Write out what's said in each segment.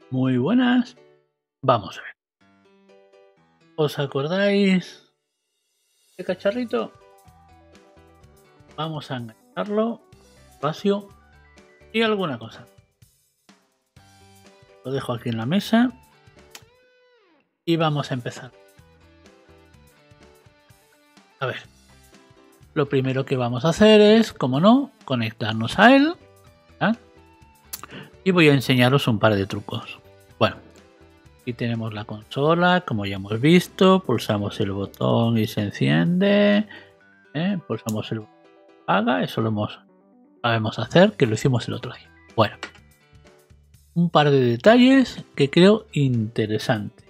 Muy buenas. Vamos a ver. ¿Os acordáis de cacharrito? Vamos a engancharlo despacio y alguna cosa. Lo dejo aquí en la mesa y vamos a empezar. A ver. Lo primero que vamos a hacer es, como no, conectarnos a él. ¿Ah? Y voy a enseñaros un par de trucos. Bueno, aquí tenemos la consola, como ya hemos visto. Pulsamos el botón y se enciende. Pulsamos el botón y apaga. Eso lo sabemos hacer, que lo hicimos el otro día. Bueno, un par de detalles que creo interesantes.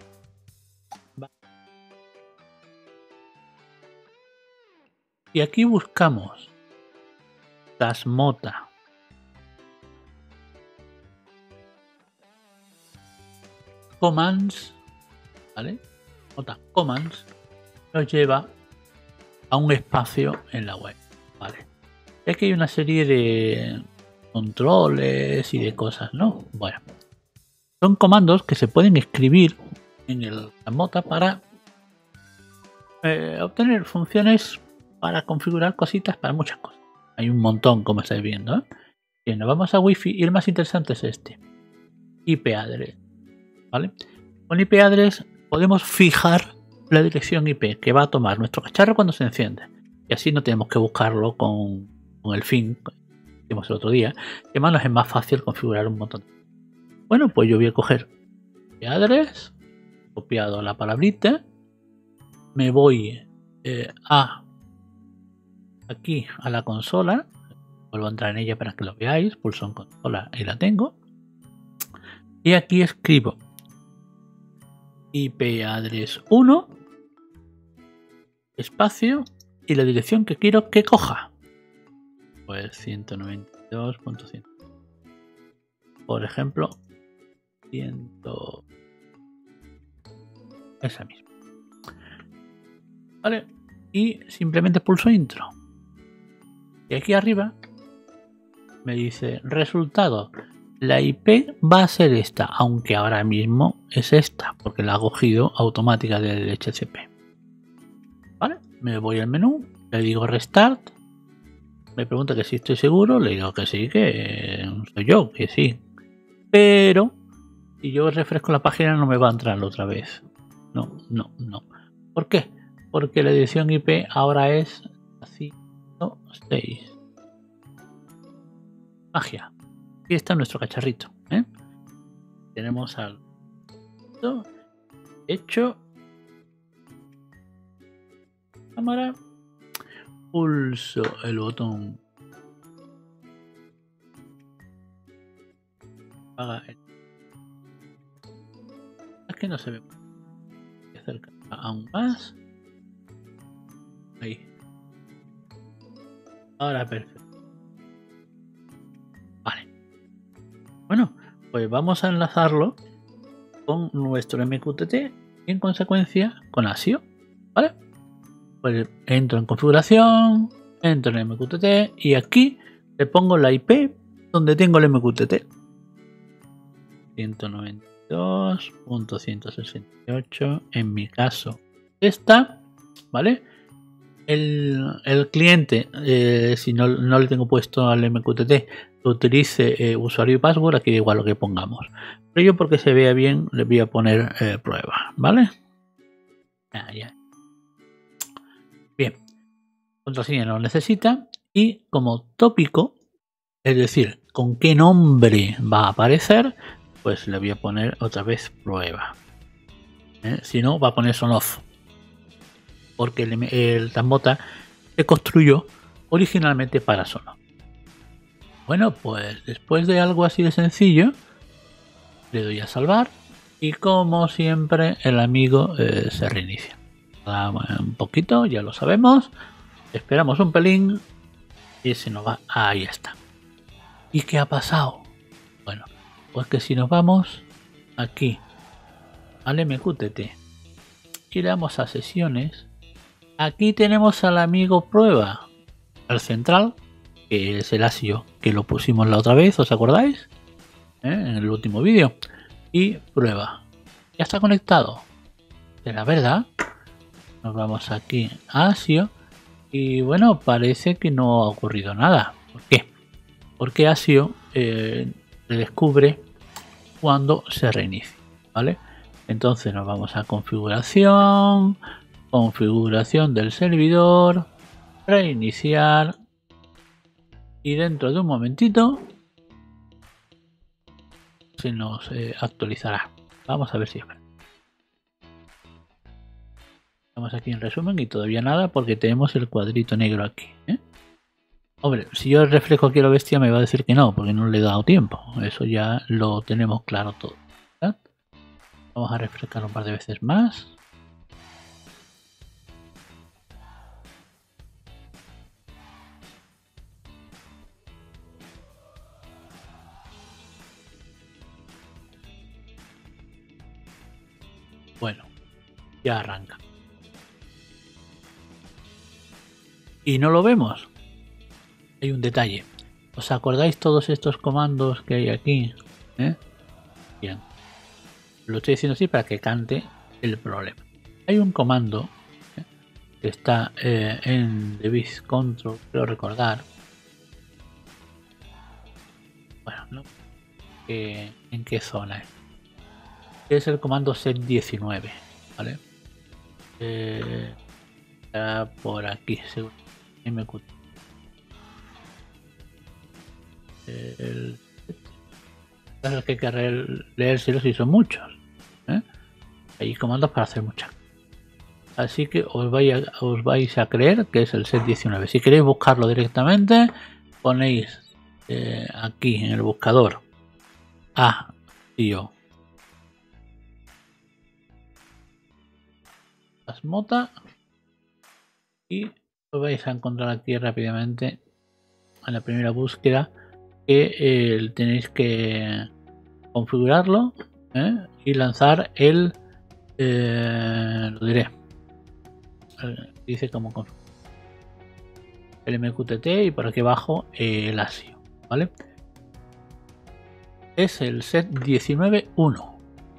Y aquí buscamos Tasmota. Commands, ¿vale? Commands nos lleva a un espacio en la web, ¿vale? Y aquí hay una serie de controles y de cosas, ¿no? Bueno, son comandos que se pueden escribir en el Tasmota para obtener funciones, para configurar cositas, para muchas cosas. Hay un montón, como estáis viendo, ¿eh? Bien, nos vamos a Wi-Fi y el más interesante es este, IP address. ¿Vale? Con IP address podemos fijar la dirección IP que va a tomar nuestro cacharro cuando se enciende. Y así no tenemos que buscarlo con el fin que hicimos el otro día. Que más nos es más fácil configurar un montón. Bueno, pues yo voy a coger IP address, copiado la palabrita, me voy aquí a la consola, vuelvo a entrar en ella para que lo veáis, pulso en consola y la tengo. Y aquí escribo IP address 1 espacio y la dirección que quiero que coja, pues 192.100, por ejemplo 100, esa misma, vale, y simplemente pulso intro y aquí arriba me dice resultado. La IP va a ser esta, aunque ahora mismo es esta, porque la ha cogido automática del DHCP. ¿Vale? Me voy al menú, le digo restart, me pregunta que si estoy seguro, le digo que sí, que soy yo, que sí. Pero si yo refresco la página no me va a entrar otra vez. No. ¿Por qué? Porque la dirección IP ahora es 106. Magia. Aquí está nuestro cacharrito, ¿eh? Tenemos al hecho, cámara, pulso el botón, apaga el... Es que no se ve, voy a acercar aún más, ahí, ahora perfecto. Vale, bueno, pues vamos a enlazarlo con nuestro MQTT y en consecuencia con ASIO, ¿vale? Pues entro en configuración, entro en MQTT y aquí le pongo la IP donde tengo el MQTT. 192.168, en mi caso esta, ¿vale? El cliente, si no le tengo puesto al MQTT, que utilice usuario y password, aquí da igual lo que pongamos. Pero yo, porque se vea bien, le voy a poner prueba, ¿vale? Ya. Bien, contraseña no necesita, y como tópico, es decir, con qué nombre va a aparecer, pues le voy a poner otra vez prueba. Si no, va a poner son off, porque el Tasmota se construyó originalmente para Sonos. Bueno, pues después de algo así de sencillo, le doy a salvar y como siempre el amigo se reinicia. Un poquito, ya lo sabemos, esperamos un pelín y se nos va. Ahí está. ¿Y qué ha pasado? Bueno, pues que si nos vamos aquí al MQTT y le damos a sesiones, aquí tenemos al amigo prueba, al central, que es el ASIO que lo pusimos la otra vez, ¿os acordáis? En el último vídeo. y prueba. Ya está conectado. ¿Será verdad? Nos vamos aquí a ASIO y bueno, parece que no ha ocurrido nada. ¿Por qué? Porque ASIO se descubre cuando se reinicia, ¿vale? Entonces nos vamos a configuración, configuración del servidor, reiniciar y dentro de un momentito se nos actualizará. Vamos a ver si es verdad. Estamos aquí en resumen y todavía nada porque tenemos el cuadrito negro aquí, ¿eh? Hombre, si yo reflejo aquí a la bestia me va a decir que no, porque no le he dado tiempo. Eso ya lo tenemos claro todo, ¿verdad? Vamos a refrescar un par de veces más. Bueno, ya arranca. Y no lo vemos. Hay un detalle. ¿Os acordáis todos estos comandos que hay aquí? ¿Eh? Bien. Lo estoy diciendo así para que cante el problema. Hay un comando que está en Device Control, creo recordar. Bueno, no. ¿En qué zona es? Es el comando set19, ¿vale? Está por aquí, seguro. MQ. Es que hay que leérselos si son muchos, ¿eh? Hay comandos para hacer muchas. Así que os vais a creer que es el set19. Si queréis buscarlo directamente, ponéis aquí en el buscador ASIO Asmota y os vais a encontrar aquí rápidamente en la primera búsqueda que tenéis que configurarlo, y lanzar el lo diré, dice como el MQTT y por aquí abajo el ASIO, ¿vale? Es el set 19.1.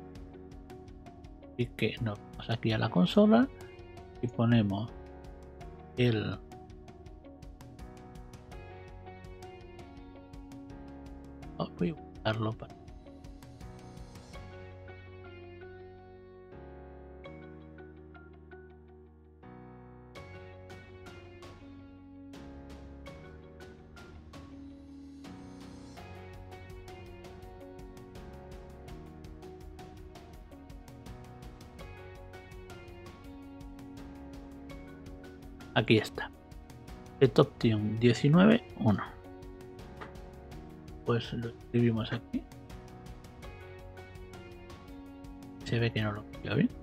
Así que nos vamos aquí a la consola y ponemos el voy a buscarlo para aquí está. Setoption 19.1. Pues lo escribimos aquí. Se ve que no lo veo bien.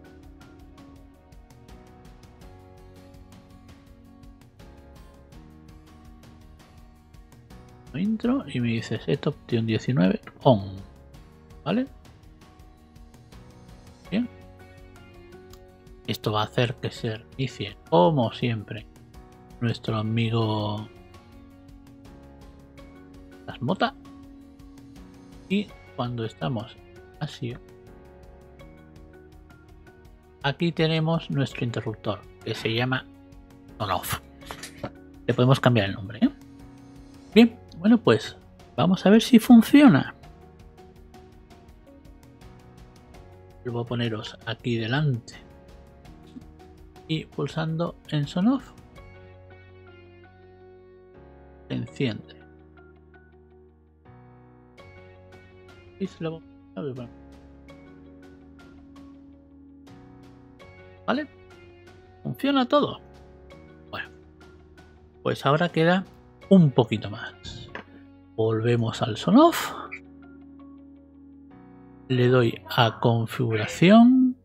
Intro y me dice Setoption 19 on, ¿vale? Bien. Esto va a hacer que se reinicie, como siempre, nuestro amigo Asmota. Y cuando estamos así, aquí tenemos nuestro interruptor que se llama on-off. Le podemos cambiar el nombre, ¿eh? Bien, bueno, pues vamos a ver si funciona. Lo voy a poneros aquí delante y pulsando en on-off se enciende. Y se lo voy a... ¿Vale? ¿Funciona todo? Bueno, pues ahora queda un poquito más. Volvemos al on-off. Le doy a configuración.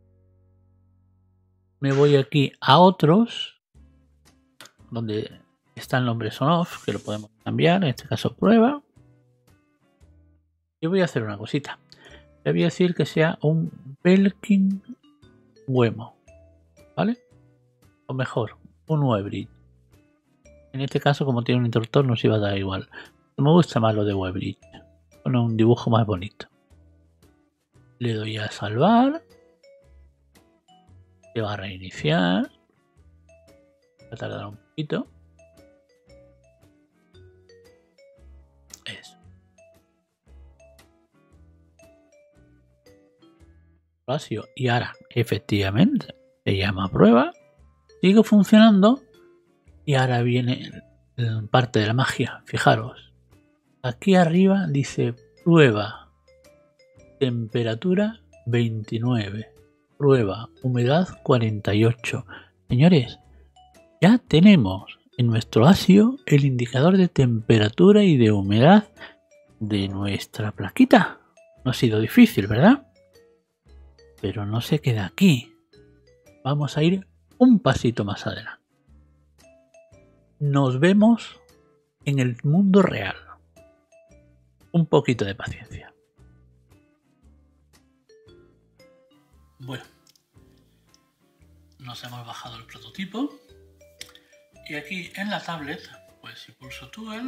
Me voy aquí a otros, donde está el nombre on-off, que lo podemos cambiar, en este caso prueba. Y voy a hacer una cosita. Le voy a decir que sea un Belkin Wemo, ¿vale? O mejor, un Weebridge. En este caso, como tiene un interruptor, nos iba a dar igual. Me gusta más lo de Weebridge, con un dibujo más bonito. Le doy a salvar. Se va a reiniciar. Va a tardar un poquito. Eso. Y ahora, efectivamente, se llama prueba. Sigue funcionando. Y ahora viene parte de la magia. Fijaros. Aquí arriba dice prueba. Temperatura 29. Prueba humedad 48. Señores, ya tenemos en nuestro ASIO el indicador de temperatura y de humedad de nuestra plaquita. No ha sido difícil, ¿verdad? Pero no se queda aquí. Vamos a ir un pasito más adelante. Nos vemos en el mundo real. Un poquito de paciencia. Bueno, nos hemos bajado el prototipo y aquí en la tablet, pues si pulso Toggle,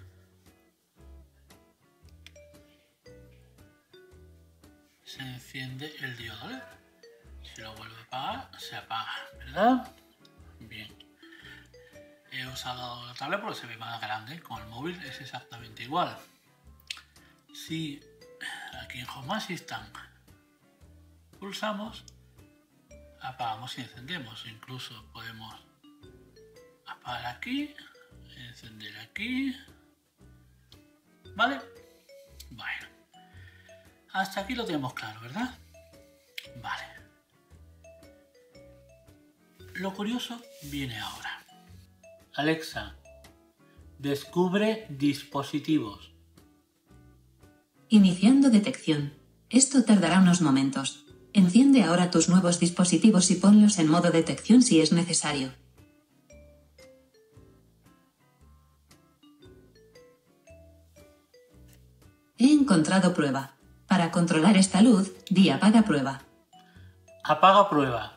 se enciende el diodo LED. Si lo vuelvo a apagar, se apaga, ¿verdad? Bien. He usado la tablet porque se ve más grande, con el móvil es exactamente igual. Si aquí en Home Assistant pulsamos, apagamos y encendemos. Incluso podemos apagar aquí, encender aquí. ¿Vale? Bueno. Hasta aquí lo tenemos claro, ¿verdad? Vale. Lo curioso viene ahora. Alexa, descubre dispositivos. Iniciando detección. Esto tardará unos momentos. Enciende ahora tus nuevos dispositivos y ponlos en modo detección si es necesario. He encontrado prueba. Para controlar esta luz, di apaga prueba. Apaga prueba.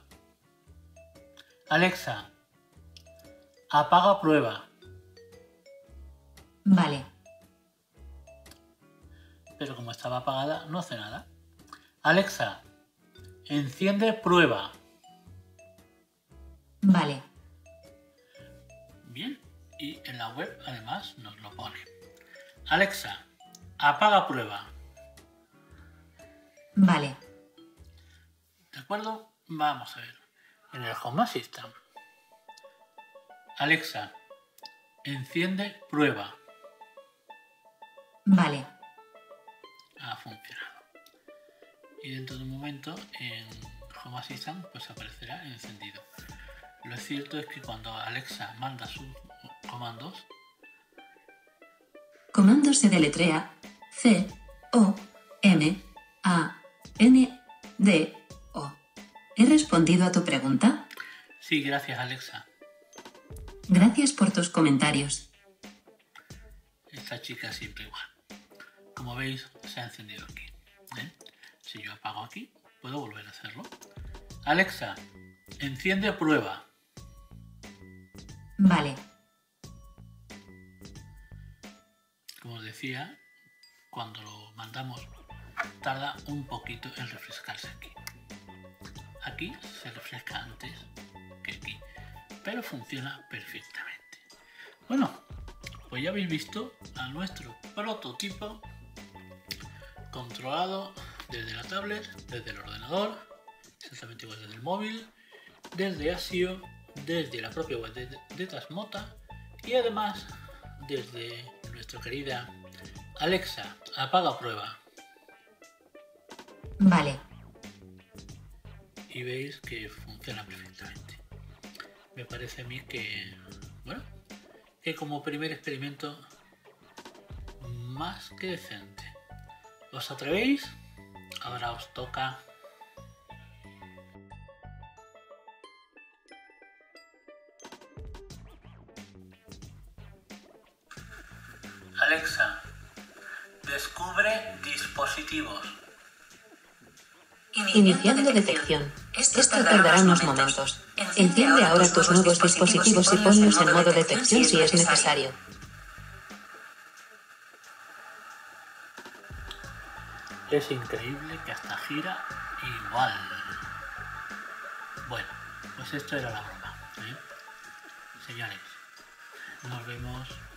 Alexa, apaga prueba. Vale. Pero como estaba apagada, no hace nada. Alexa, enciende prueba. Vale. Bien, y en la web además nos lo pone. Alexa, apaga prueba. Vale. ¿De acuerdo? Vamos a ver. En el Home Assistant. Alexa, enciende prueba. Vale. Ha funcionado. Y dentro de un momento en Home Assistant pues aparecerá encendido. Lo cierto es que cuando Alexa manda sus comandos, Comando se deletrea C-O-M-A-N-D-O. ¿He respondido a tu pregunta? sí, gracias Alexa. Gracias por tus comentarios. Esta chica siempre igual. Como veis, se ha encendido aquí. Si yo apago aquí, puedo volver a hacerlo. Alexa, enciende prueba. Vale. Como os decía, cuando lo mandamos tarda un poquito en refrescarse aquí. Aquí se refresca antes que aquí, pero funciona perfectamente. Bueno, pues ya habéis visto a nuestro prototipo controlado desde la tablet, desde el ordenador, exactamente igual desde el móvil, desde ASIO, desde la propia web de Tasmota y además desde nuestra querida Alexa, apaga prueba. Vale. Y veis que funciona perfectamente. Me parece a mí que, bueno, que como primer experimento más que decente. ¿Os atrevéis? Ahora os toca. Alexa, descubre dispositivos. Iniciando detección. Esto tardará unos momentos. Enciende ahora tus nuevos dispositivos y ponlos en modo detección si es necesario. Es increíble que hasta gira igual. Bueno, pues esto era la broma, ¿eh? Señores, nos vemos.